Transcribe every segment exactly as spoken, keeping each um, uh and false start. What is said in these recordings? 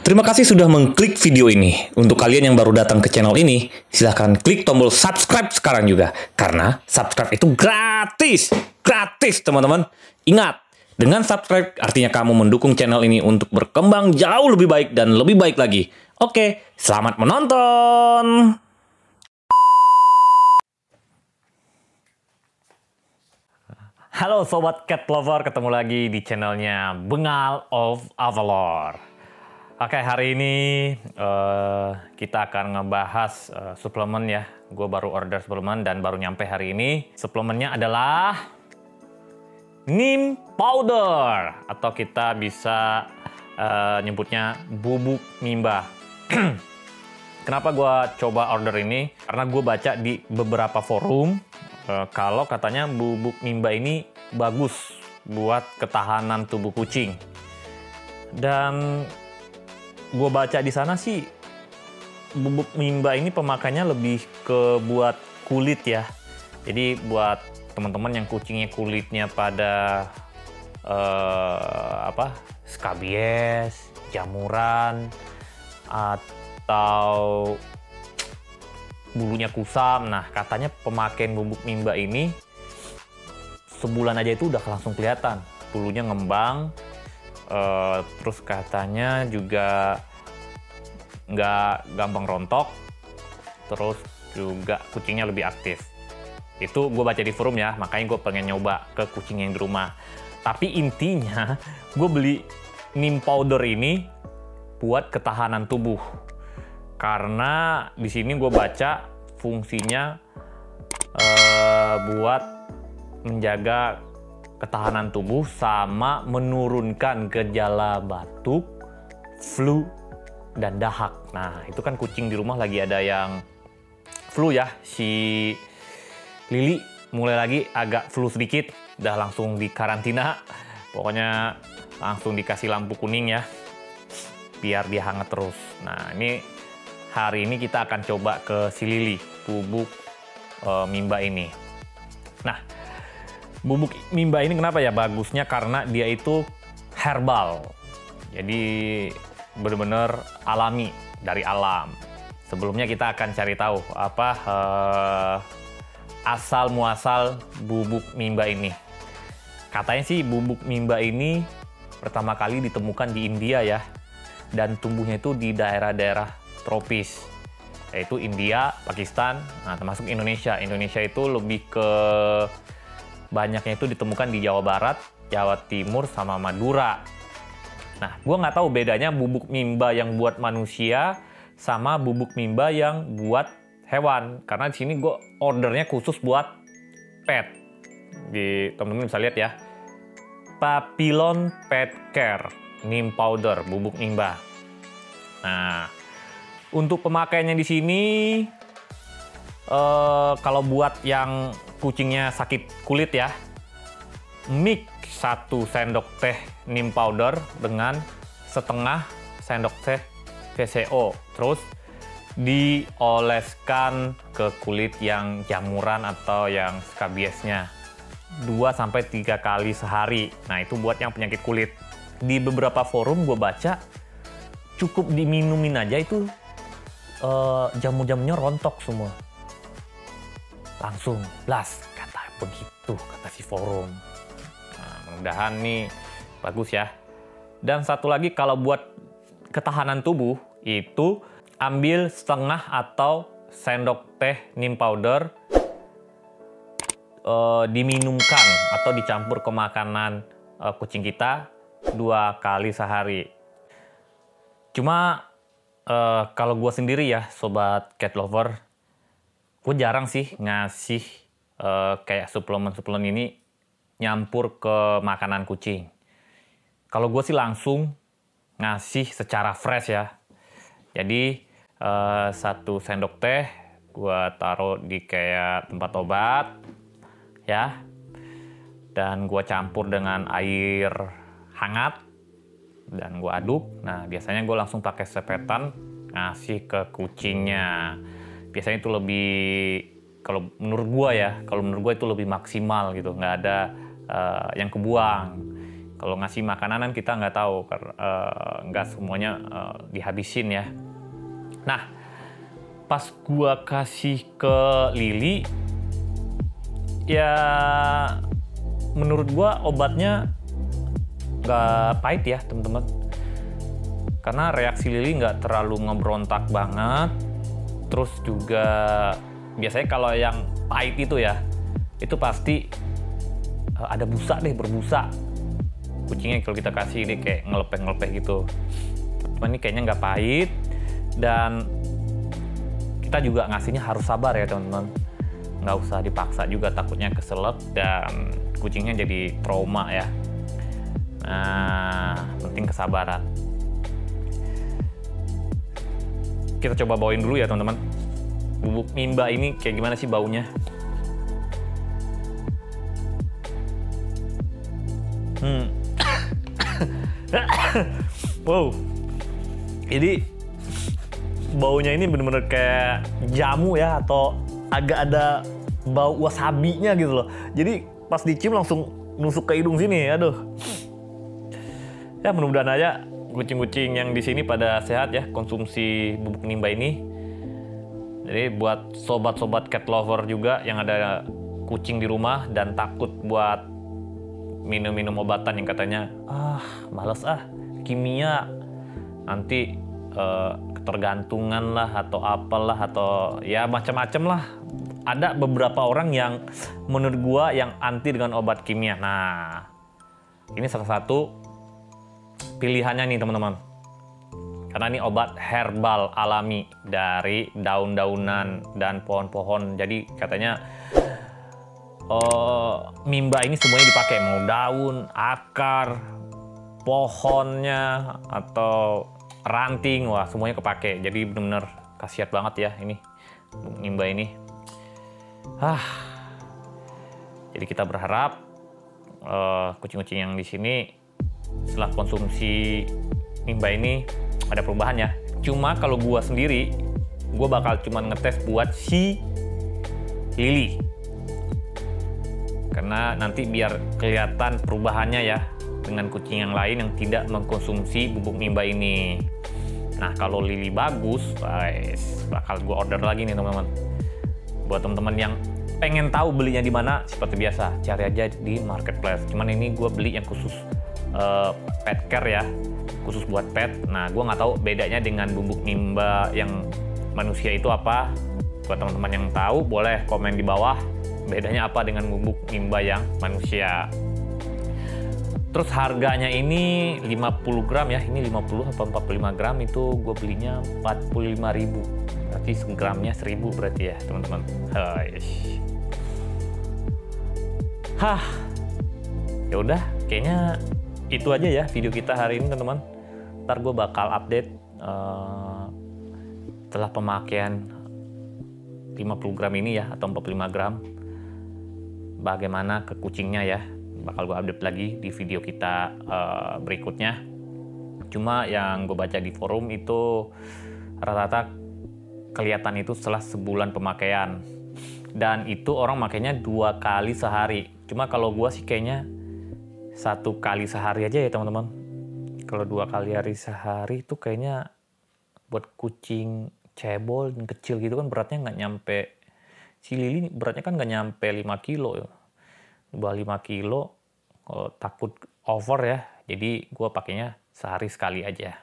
Terima kasih sudah mengklik video ini. Untuk kalian yang baru datang ke channel ini, silahkan klik tombol subscribe sekarang juga. Karena subscribe itu gratis. Gratis, teman-teman. Ingat, dengan subscribe artinya kamu mendukung channel ini untuk berkembang jauh lebih baik dan lebih baik lagi. Oke, selamat menonton! Halo Sobat Cat Lover, ketemu lagi di channelnya Bengal of Avalor. Oke, hari ini uh, kita akan ngebahas uh, suplemen ya. Gue baru order suplemen dan baru nyampe hari ini. Suplemennya adalah Neem Powder, atau kita bisa uh, nyebutnya bubuk mimba. Kenapa gue coba order ini? Karena gue baca di beberapa forum uh, kalau katanya bubuk mimba ini bagus buat ketahanan tubuh kucing. Dan gue baca di sana sih bubuk mimba ini pemakaiannya lebih ke buat kulit ya. Jadi buat teman-teman yang kucingnya kulitnya pada uh, apa skabies, jamuran, atau bulunya kusam. Nah, katanya pemakaian bubuk mimba ini sebulan aja itu udah langsung kelihatan bulunya ngembang. Uh, terus katanya juga nggak gampang rontok, terus juga kucingnya lebih aktif. Itu gue baca di forum ya, makanya gue pengen nyoba ke kucing yang di rumah. Tapi intinya gue beli Neem Powder ini buat ketahanan tubuh, karena di sini gue baca fungsinya uh, buat menjaga ketahanan tubuh sama menurunkan gejala batuk, flu, dan dahak. Nah, itu kan kucing di rumah lagi ada yang flu ya. Si Lily mulai lagi agak flu sedikit, udah langsung di karantina. Pokoknya langsung dikasih lampu kuning ya, biar dia hangat terus. Nah, ini hari ini kita akan coba ke si Lily, bubuk e, mimba ini. Nah, bubuk mimba ini kenapa ya bagusnya? Karena dia itu herbal. Jadi benar-benar alami, dari alam. Sebelumnya kita akan cari tahu apa eh, asal muasal bubuk mimba ini. Katanya sih bubuk mimba ini pertama kali ditemukan di India ya. Dan tumbuhnya itu di daerah-daerah tropis. Yaitu India, Pakistan, nah termasuk Indonesia. Indonesia itu lebih ke banyaknya itu ditemukan di Jawa Barat, Jawa Timur, sama Madura. Nah, gue nggak tahu bedanya bubuk mimba yang buat manusia sama bubuk mimba yang buat hewan. Karena di sini gue ordernya khusus buat pet. Di teman-teman bisa lihat ya. Papillon Pet Care Neem Powder bubuk mimba. Nah, untuk pemakaiannya di sini uh, kalau buat yang kucingnya sakit kulit ya, mix satu sendok teh neem powder dengan setengah sendok teh V C O, terus dioleskan ke kulit yang jamuran atau yang skabiesnya dua sampai tiga kali sehari. Nah, itu buat yang penyakit kulit. Di beberapa forum gue baca cukup diminumin aja itu uh, jamu-jamunya rontok semua. Langsung blast, kata begitu kata si forum. Nah, mudah-mudahan nih bagus ya. Dan satu lagi, kalau buat ketahanan tubuh itu ambil setengah atau sendok teh neem powder, eh, diminumkan atau dicampur ke makanan eh, kucing kita dua kali sehari. Cuma eh, kalau gue sendiri ya Sobat Cat Lover, gue jarang sih ngasih uh, kayak suplemen-suplemen ini nyampur ke makanan kucing. Kalau gue sih langsung ngasih secara fresh ya. Jadi uh, satu sendok teh gue taruh di kayak tempat obat ya. Dan gue campur dengan air hangat dan gue aduk. Nah, biasanya gue langsung pakai sepetan ngasih ke kucingnya. Biasanya itu lebih, kalau menurut gua ya, kalau menurut gua itu lebih maksimal gitu, nggak ada uh, yang kebuang. Kalau ngasih makanan kita nggak tahu, karena uh, nggak semuanya uh, dihabisin ya. Nah, pas gua kasih ke Lily, ya menurut gua obatnya nggak pahit ya teman-teman. Karena reaksi Lily nggak terlalu ngebrontak banget. Terus juga biasanya kalau yang pahit itu ya, itu pasti uh, ada busa deh, berbusa. Kucingnya kalau kita kasih ini kayak ngelepeh-ngelepeh gitu. Cuman ini kayaknya nggak pahit, dan kita juga ngasihnya harus sabar ya teman-teman. Nggak usah dipaksa juga, takutnya keselak dan kucingnya jadi trauma ya. Nah, penting kesabaran. Kita coba bawain dulu ya teman-teman. Bubuk Mimba ini kayak gimana sih baunya? Hmm. Wow, jadi baunya ini bener-bener kayak jamu ya, atau agak ada bau wasabinya gitu loh. Jadi pas dicium langsung nusuk ke hidung sini, aduh. Ya mudah-mudahan aja kucing-kucing yang di sini pada sehat ya konsumsi bubuk Mimba ini. Jadi buat sobat-sobat cat lover juga yang ada kucing di rumah dan takut buat minum-minum obatan yang katanya ah males ah kimia, nanti uh, ketergantungan lah atau apalah atau ya macam-macam lah. Ada beberapa orang yang menurut gua yang anti dengan obat kimia. Nah, ini salah satu pilihannya nih teman-teman. Karena ini obat herbal alami dari daun-daunan dan pohon-pohon. Jadi katanya Uh, Mimba ini semuanya dipakai, mau daun, akar, pohonnya, atau ranting, wah semuanya kepake. Jadi benar-benar khasiat banget ya ini Mimba ini. Ah, jadi kita berharap uh, kucing-kucing yang di sini setelah konsumsi Mimba ini ada perubahan ya. Cuma kalau gua sendiri, gua bakal cuma ngetes buat si Lily. Karena nanti biar kelihatan perubahannya ya dengan kucing yang lain yang tidak mengkonsumsi bubuk Mimba ini. Nah kalau Lily bagus, guys, bakal gue order lagi nih teman-teman. Buat teman-teman yang pengen tahu belinya di mana, seperti biasa cari aja di marketplace. Cuman ini gue beli yang khusus uh, pet care ya, khusus buat pet. Nah gue nggak tahu bedanya dengan bubuk Mimba yang manusia itu apa. Buat teman-teman yang tahu boleh komen di bawah. Bedanya apa dengan bubuk Mimba yang manusia. Terus harganya ini lima puluh gram ya. Ini lima puluh atau empat puluh lima gram, itu gue belinya empat puluh lima ribu. Berarti segramnya seribu berarti ya teman-teman. Hah. Ya udah, kayaknya itu aja ya video kita hari ini teman-teman. Ntar gue bakal update uh, setelah pemakaian lima puluh gram ini ya, atau empat puluh lima gram. Bagaimana ke kucingnya ya, bakal gue update lagi di video kita uh, berikutnya. Cuma yang gue baca di forum itu rata-rata kelihatan itu setelah sebulan pemakaian, dan itu orang makainya dua kali sehari. Cuma kalau gue sih kayaknya satu kali sehari aja ya teman-teman. Kalau dua kali hari sehari itu kayaknya buat kucing cebol dan kecil gitu kan beratnya nggak nyampe. Si Lily beratnya kan nggak nyampe lima kilo ya. Di bawah lima kilo, oh, takut over ya. Jadi gue pakainya sehari sekali aja.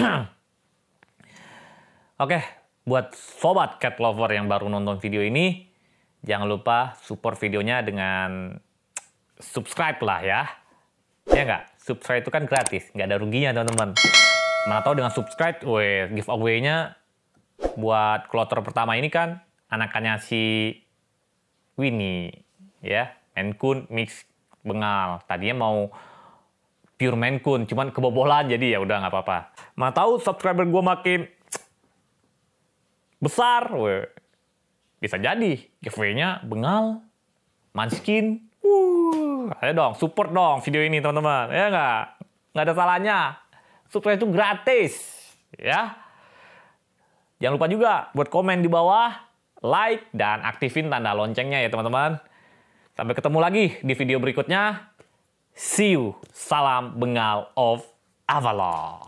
Oke, buat sobat cat lover yang baru nonton video ini, jangan lupa support videonya dengan subscribe lah ya. Ya nggak? Subscribe itu kan gratis, nggak ada ruginya teman-teman. Mana tahu dengan subscribe, weh, giveaway-nya buat kloter pertama ini kan anakannya si Winnie ya, Maine Coon mix Bengal. Tadinya mau pure Maine Coon, cuman kebobolan jadi ya udah nggak apa-apa. Mana tahu subscriber gue makin besar, we. Bisa jadi giveaway-nya Bengal, Manskin. Uh, ayo dong, support dong video ini teman-teman, ya nggak? Nggak ada salahnya. Subscribe itu gratis, ya. Jangan lupa juga buat komen di bawah, like, dan aktifin tanda loncengnya ya teman-teman. Sampai ketemu lagi di video berikutnya. See you. Salam Bengal of Avalon.